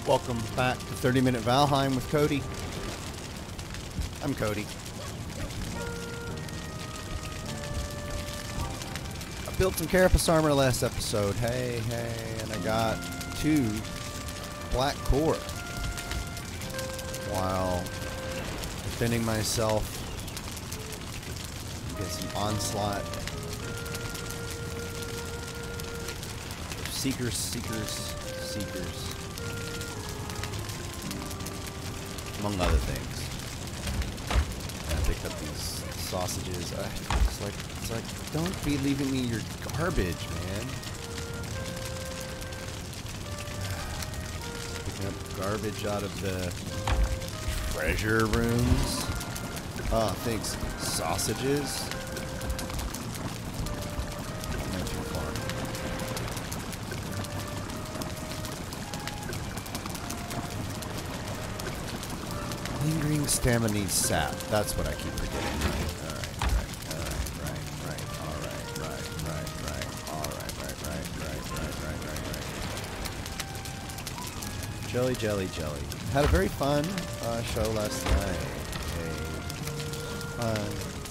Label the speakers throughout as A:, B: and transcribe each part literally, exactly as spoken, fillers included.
A: Welcome back to thirty minute Valheim with Cody. I'm Cody. I built some carapace armor last episode. Hey, hey, and I got two black core while defending myself against an onslaught. Seekers, seekers, seekers. Among other things. And I picked up these sausages. I, it's like, it's like, don't be leaving me your garbage, man. Picking up garbage out of the treasure rooms. Oh, thanks. Sausages. Not too far. Lingering stamina sap. That's what I keep forgetting. Right. Alright, alright, alright, alright. Alright, right, right, right. Alright, right, right, right, right, right, right, right. Jelly, jelly, jelly. Had a very fun uh, show last night. A fun.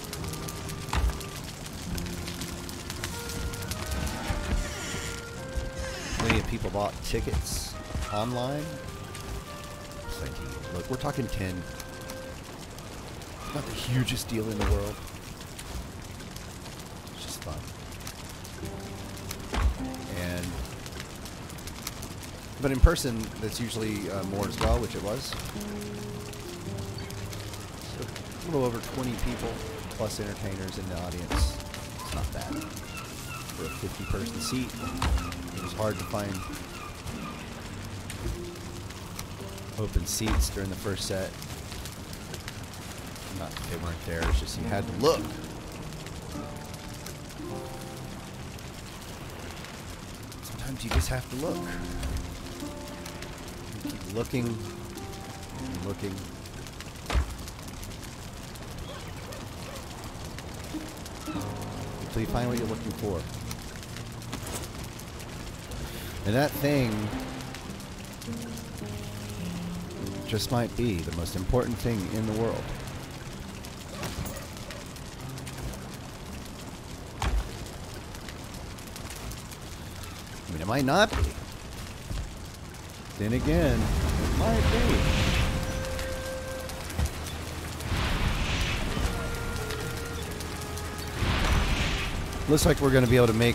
A: Many people bought tickets online. Look, we're talking ten. Not the hugest deal in the world. It's just fun. And but in person, that's usually uh, more as well, which it was. So a little over twenty people plus entertainers in the audience. It's not bad for a fifty person seat. It was hard to find open seats during the first set. Not that they weren't there, it's just you had to look. Sometimes you just have to look. You keep looking and looking. Until you find what you're looking for. And that thing just might be the most important thing in the world. I mean, it might not be. Then again, it might be. Looks like we're going to be able to make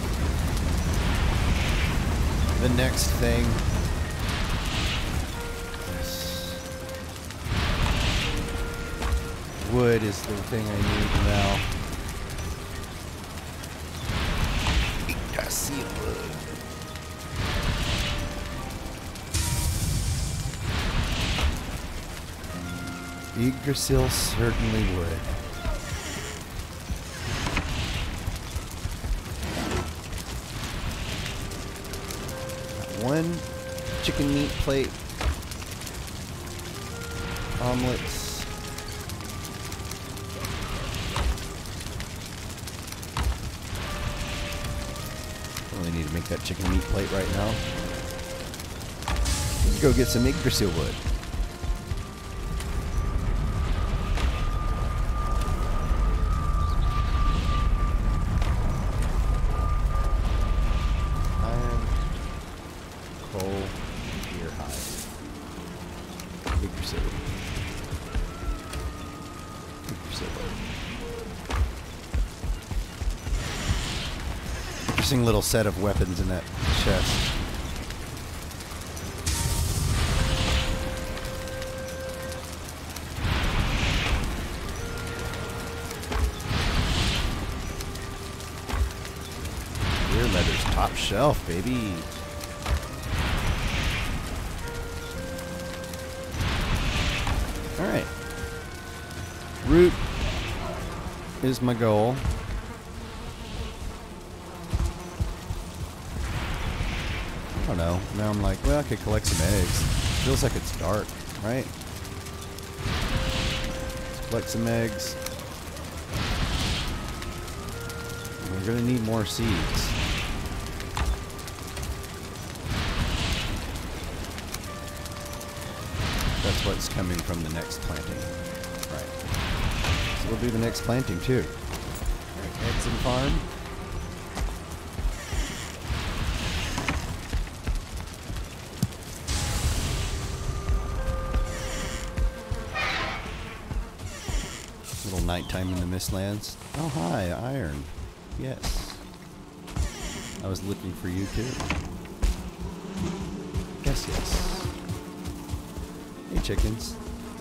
A: the next thing. Wood is the thing I need now. I see wood. Yggdrasil certainly would. One chicken meat plate, omelets. Really need to make that chicken meat plate right now. Let's go get some Yggdrasil wood. Iron, coal, deer hide. Yggdrasil wood. Yggdrasil wood. Interesting little set of weapons in that chest. Deer leather's top shelf, baby. Alright. Root is my goal. I don't know. Now I'm like, well, I could collect some eggs. Feels like it's dark, right? Let's collect some eggs. We're gonna need more seeds. That's what's coming from the next planting. Right. So we'll do the next planting too. Alright, eggs and farm. Little nighttime in the Mistlands. Oh hi, iron. Yes. I was looking for you too. Yes, yes. Hey chickens.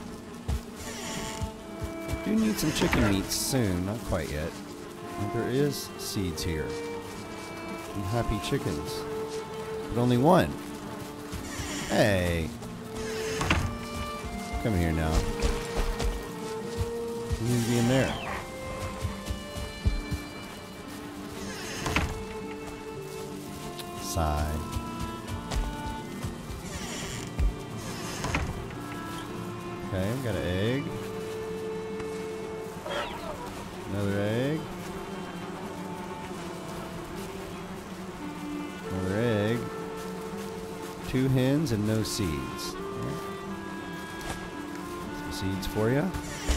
A: Do need some chicken meats soon, not quite yet. But there is seeds here. And happy chickens. But only one. Hey. Come here now. You need to be in there. Sigh. Okay, got an egg. Another egg. Another egg. Two hens and no seeds. Some seeds for you.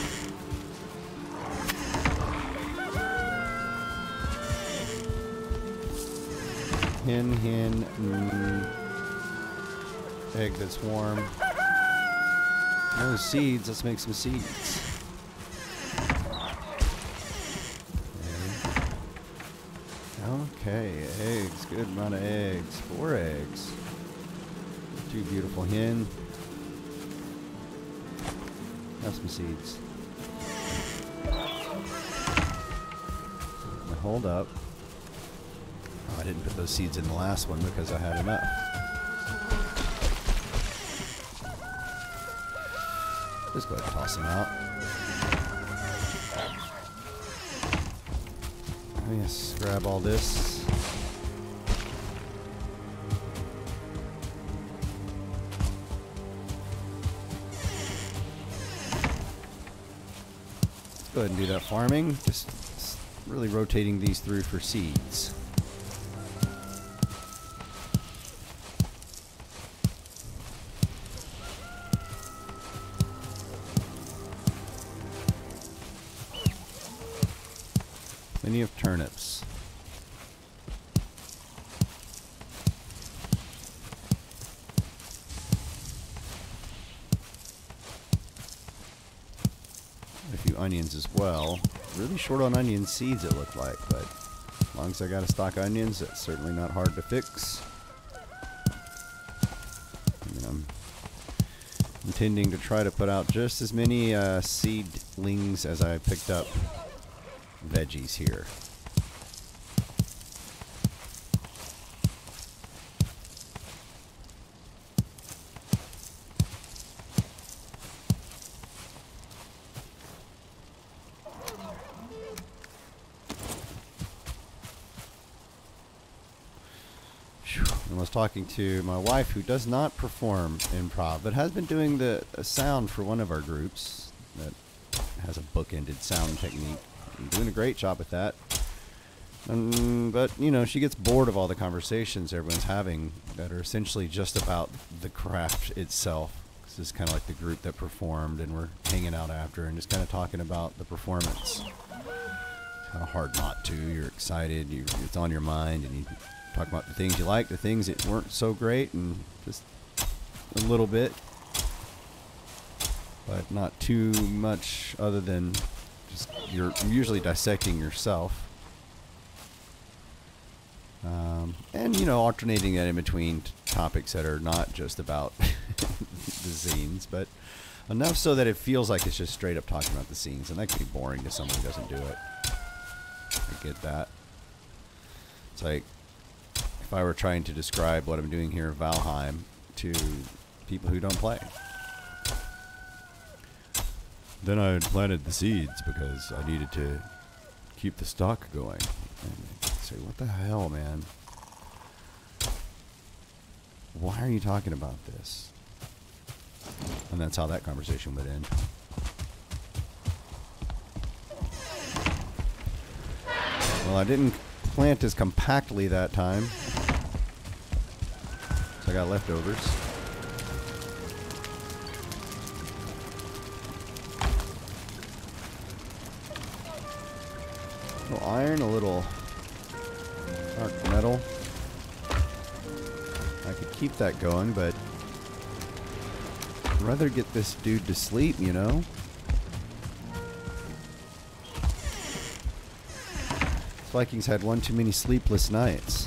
A: Hen, hen, mm, egg that's warm. No seeds, let's make some seeds. Okay, eggs, good amount of eggs. Four eggs. Two beautiful hen. Have some seeds. Now hold up. Oh, I didn't put those seeds in the last one because I had enough. Just go ahead and toss them out. Yes, grab all this. Let's go ahead and do that farming. Just really rotating these through for seeds. Plenty of turnips. A few onions as well. Really short on onion seeds it looked like, but as long as I got a stock of onions, it's certainly not hard to fix. I mean, I'm intending to try to put out just as many uh, seedlings as I picked up veggies here. I was talking to my wife, who does not perform improv, but has been doing the uh, sound for one of our groups that has a bookended sound technique. Doing a great job at that. Um, but, you know, she gets bored of all the conversations everyone's having that are essentially just about the craft itself. This is kind of like the group that performed, and we're hanging out after and just kind of talking about the performance. It's kind of hard not to. You're excited. You, it's on your mind, and you talk about the things you like, the things that weren't so great, and just a little bit. But not too much other than just you're usually dissecting yourself. Um, and, you know, alternating that in between t topics that are not just about the scenes, but enough so that it feels like it's just straight up talking about the scenes, and that can be boring to someone who doesn't do it. I get that. It's like if I were trying to describe what I'm doing here in Valheim to people who don't play. Then I had planted the seeds because I needed to keep the stock going. And I'd say, what the hell, man? Why are you talking about this? And that's how that conversation would end. Well, I didn't plant as compactly that time, so I got leftovers. iron, a little dark metal. I could keep that going, but I'd rather get this dude to sleep, you know? This Viking's had one too many sleepless nights.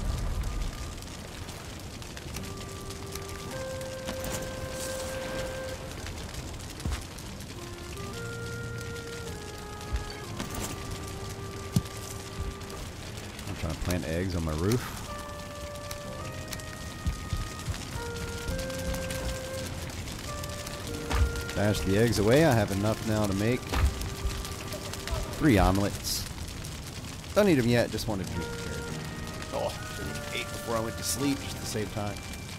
A: I'm trying to plant eggs on my roof. Dash the eggs away. I have enough now to make three omelets. Don't need them yet. Just wanted to prepare them. Oh, should have ate before I went to sleep just to save time.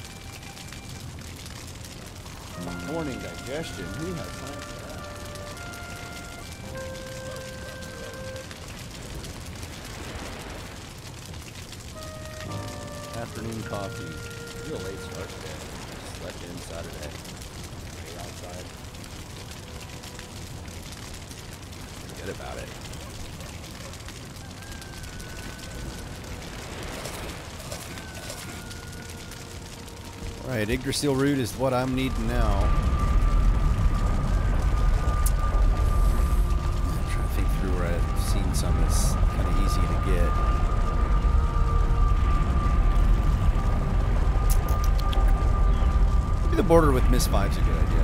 A: Morning digestion. Who has time for that? Afternoon coffee. Real late start today. Slept in Saturday. Stay outside. Forget about it. Alright, Yggdrasil root is what I'm needing now. I'm trying to think through where I've seen some that's kind of easy to get. Maybe the border with Miss Five's a good idea.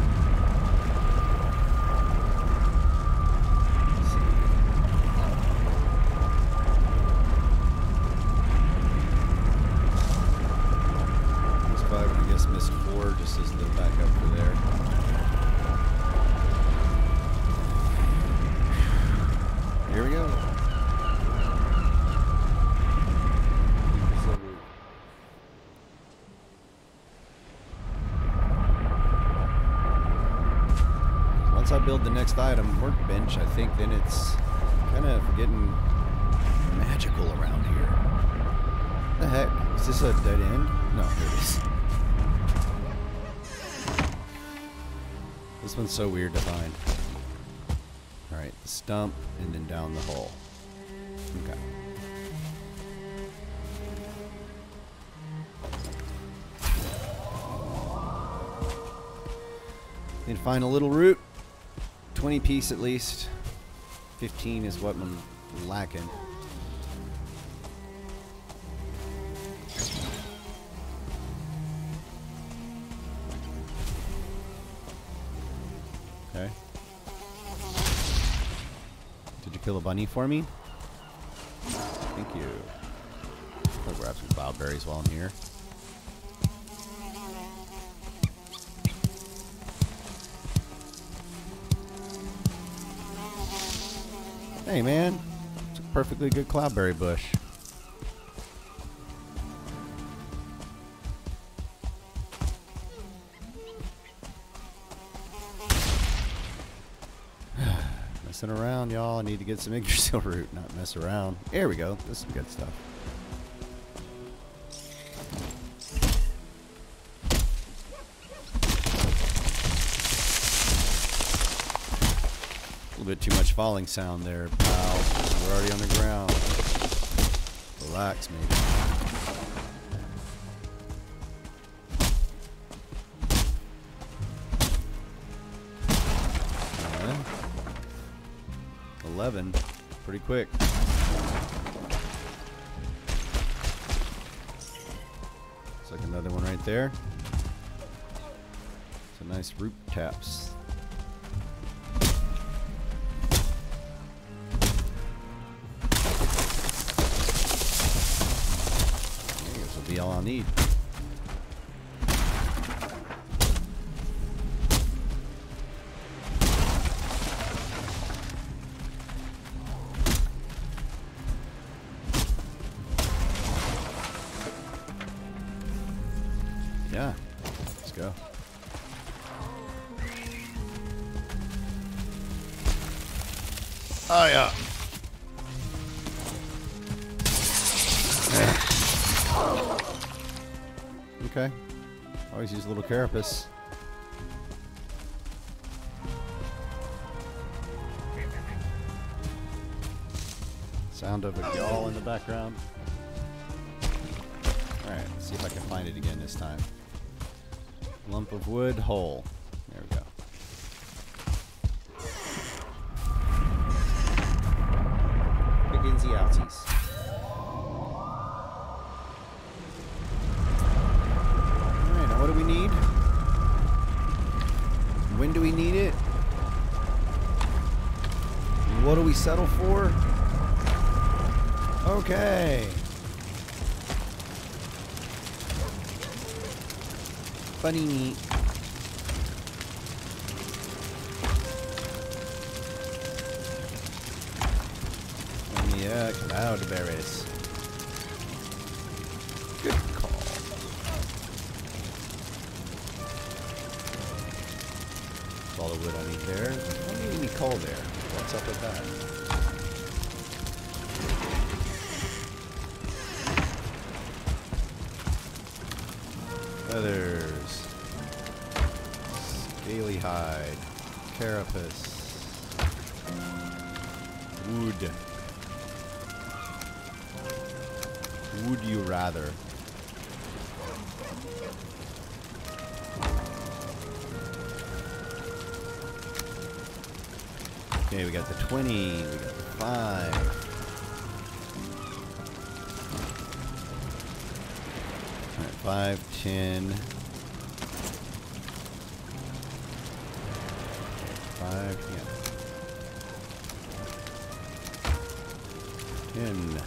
A: Missed four just as the backup for there. Here we go. Once I build the next item, workbench, I think then it's kind of getting magical around here. What the heck? Is this a dead end? No, here it is. This one's so weird to find. Alright, the stump and then down the hole. Okay. Need to find a little root. twenty piece at least. fifteen is what I'm lacking. Okay. Did you kill a bunny for me? Thank you. I'll grab some cloudberries while I'm here. Hey man, it's a perfectly good cloudberry bush. Messing around, y'all. I need to get some Yggdrasil root, not mess around. There we go. This is some good stuff. A little bit too much falling sound there, pal. We're already on the ground. Relax, maybe. eleven. Pretty quick. Looks like another one right there. Some nice root taps. This will be all I'll need. Yeah, let's go. Oh yeah. Okay. Always use a little carapace. Sound of a yawl in the background. Alright, let's see if I can find it again this time. Lump of wood, hole. There we go. Begins the outsies. Alright, now what do we need? When do we need it? What do we settle for? Okay. Funny neat. And yeah, cloudberries. Good call. That's all the wood I need there. I don't need any coal there. What's up with that? Feathers. Scaly hide. Carapace. Wood. Would you rather? Okay, we got the twenty, we got the five. Alright, five, ten. Five, yeah. Ten.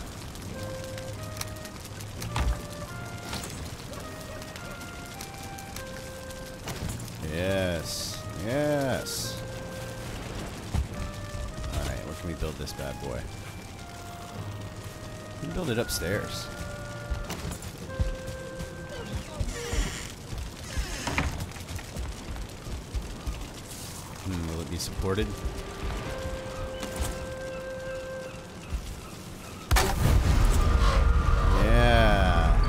A: Yes, yes. Can we build this bad boy? We can build it upstairs. Hmm, will it be supported? Yeah.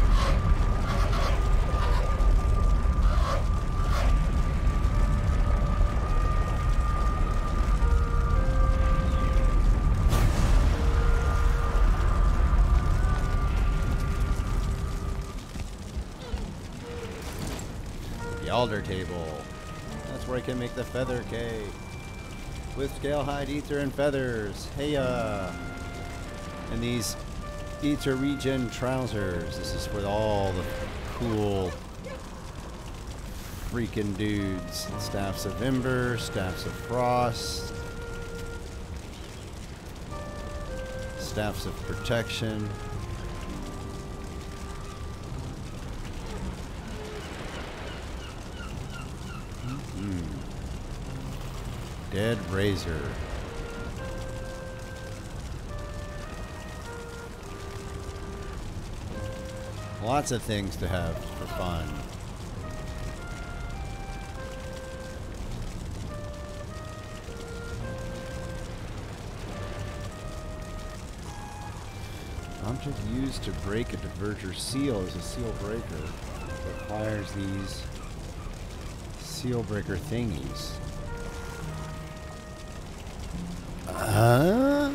A: Galdr table. That's where I can make the feather cake. With scale hide, ether, and feathers. Hey, uh. And these ether regen trousers. This is for all the cool freaking dudes. Staffs of Ember, Staffs of Frost, Staffs of Protection. Dead Razor. Lots of things to have for fun. Object used to break a diverger seal is a seal breaker. It requires these seal breaker thingies. Huh?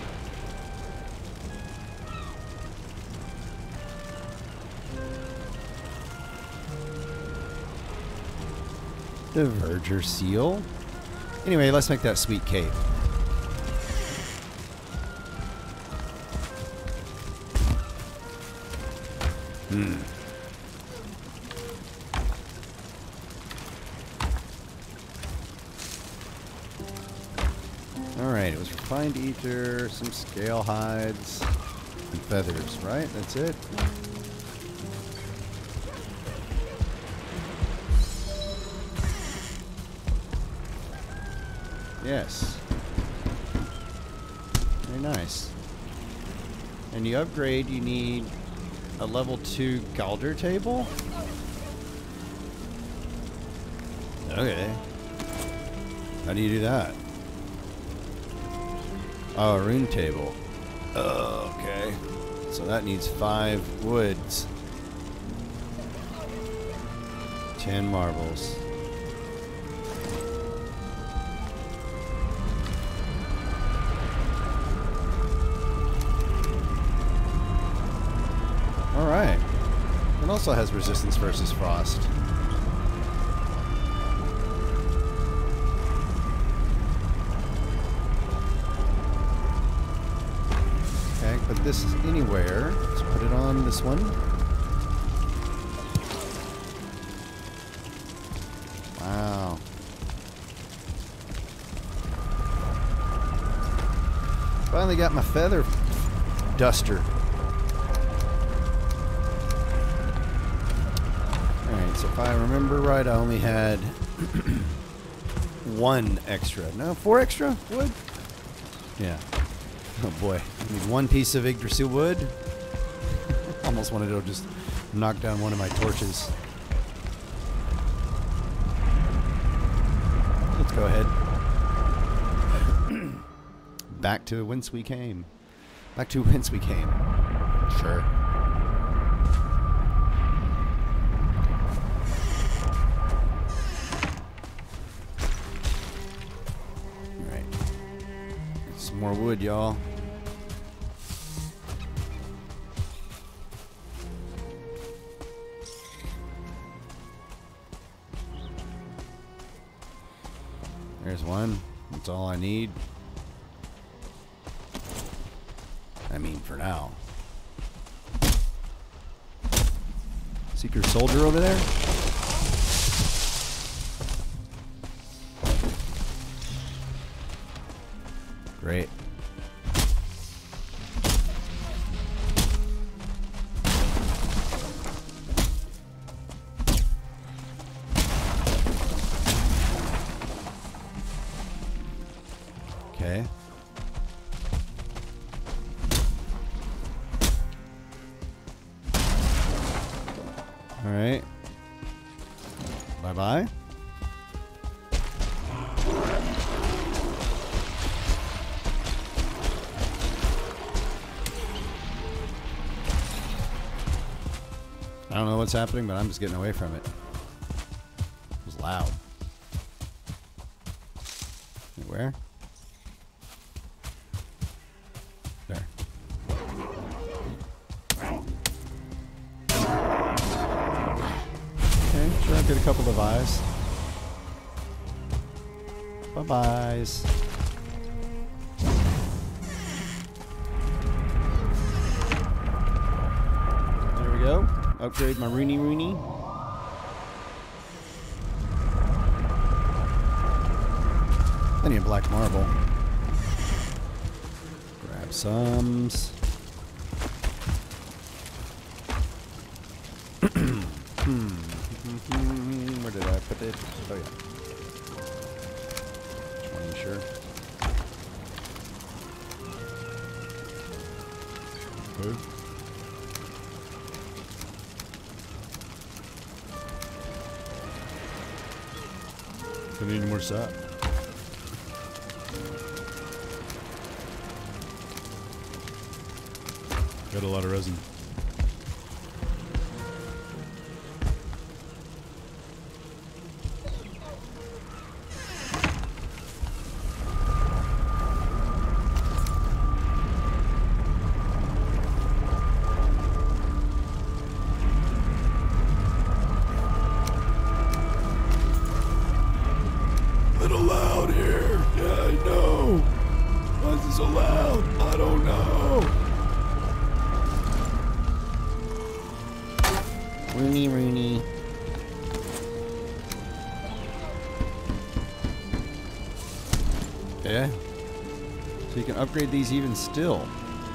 A: Diverger seal? Anyway, let's make that sweet cake. Hmm. Alright, it was refined ether, some scale hides, and feathers, right? That's it? Yes. Very nice. And you upgrade, you need a level two Galdr table? Okay. How do you do that? Oh, a rune table. Oh, okay. So that needs five woods. Ten marbles. also has resistance versus frost. Okay, put this anywhere. Let's put it on this one. Wow. Finally got my feather duster. Alright, so if I remember right, I only had one extra. No, four extra wood? Yeah. Oh boy. I need one piece of Yggdrasil wood. Almost wanted to just knock down one of my torches. Let's go ahead. Back to whence we came. Back to whence we came. Sure. Alright. Get some more wood, y'all. There's one. That's all I need. I mean, for now. Secret soldier over there? Great. Okay. All right. Bye-bye. I don't know what's happening, but I'm just getting away from it. It was loud. Where? There. Okay, sure, I'll get a couple of eyes. Bye-byes. There we go. Upgrade my Rooney Rooney. I need a black marble. Grab some. Where did I put it? Oh yeah. twenty, sure. Good. I need more sap. Got a lot of resin. Little loud here. Yeah, I know. Why is it so loud? I don't know. Rooney, Rooney. Yeah. So you can upgrade these even still.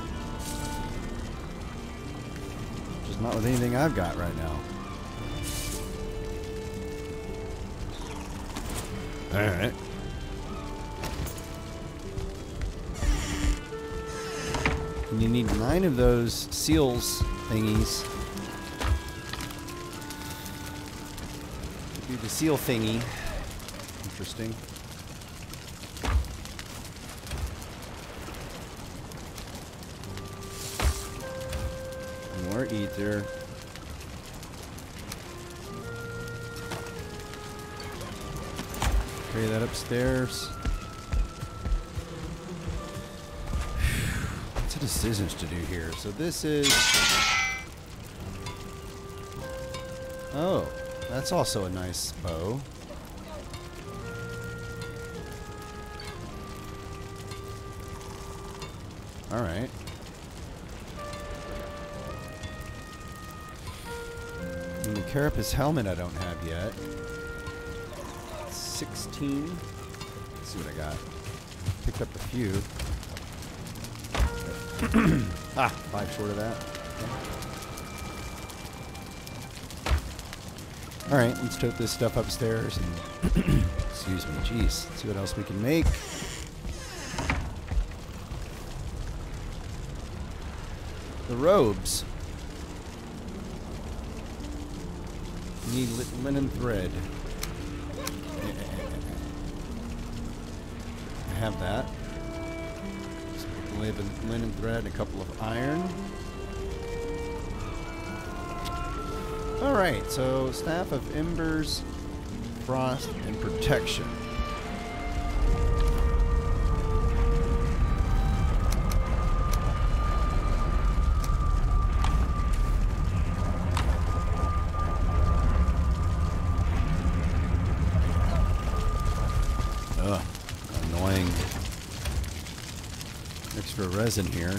A: Just not with anything I've got right now. Alright. And you need nine of those seals thingies. Do the seal thingy. Interesting. More ether. Carry that upstairs. Lots of decisions to do here. So this is Oh, that's also a nice bow. All right. And the carapace helmet I don't have yet. sixteen. Let's see what I got. Picked up a few. Ah, five short of that. Okay. All right, let's tote this stuff upstairs. And excuse me, jeez. Let's see what else we can make. The robes. Need li linen thread. I have that. Linen thread and a couple of iron. Alright, so Staff of Embers, Frost, and Protection. Ugh, annoying. Extra resin here.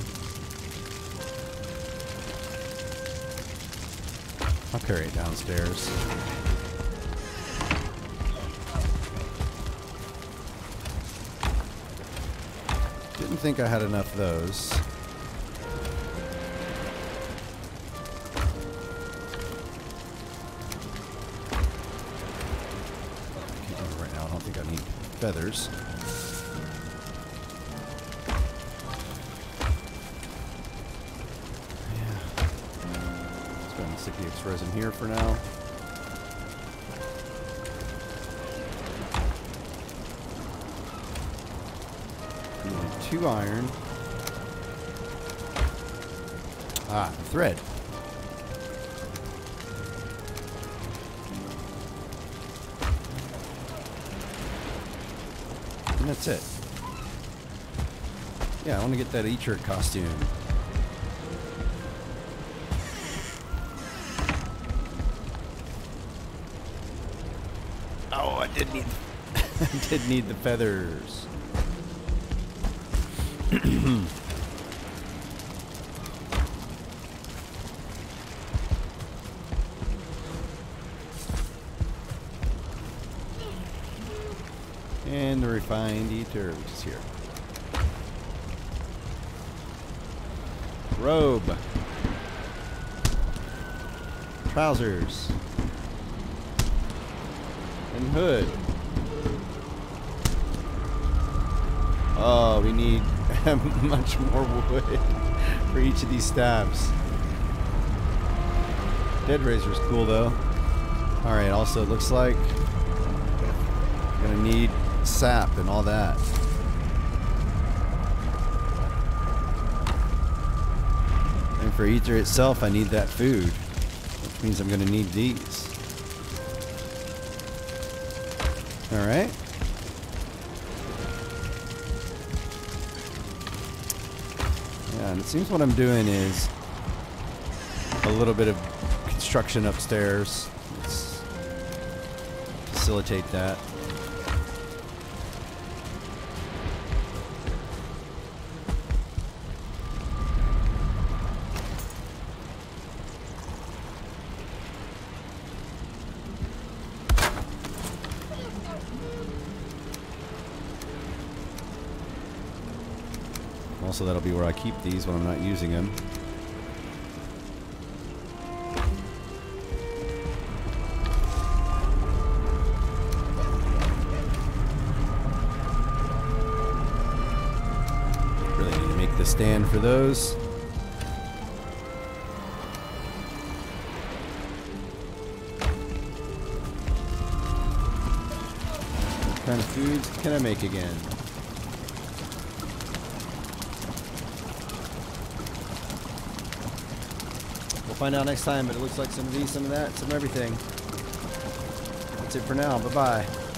A: I'll carry it downstairs. Didn't think I had enough of those. Right now, I don't think I need feathers. Stick the X resin here for now. And two iron. Ah, the thread. And that's it. Yeah, I want to get that E-shirt costume. Oh, I did need I did need the feathers. And the refined ether, which is here. Robe. Trousers. And hood. Oh, we need much more wood for each of these staves. Dead Razor's cool though. Alright, also it looks like I'm gonna need sap and all that. And for ether itself I need that food, which means I'm gonna need these. Alright. Yeah, and it seems what I'm doing is a little bit of construction upstairs. Let's facilitate that. Also, that'll be where I keep these when I'm not using them. Really need to make the stand for those. What kind of foods can I make again? Find out next time, but it looks like some of these, some of that, some of everything. That's it for now. Bye-bye.